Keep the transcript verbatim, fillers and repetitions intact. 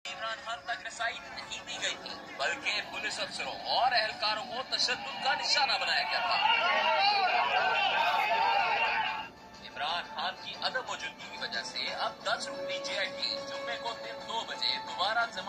इमरान खान तक रसाई नहीं दी गई थी, बल्कि पुलिस अफसरों और एहलकारों को तशद्दुद का निशाना बनाया गया था। इमरान खान की अदम मौजूदगी की वजह से अब दस रुकनी जे आई टी जुम्मे को दिन दो बजे दोबारा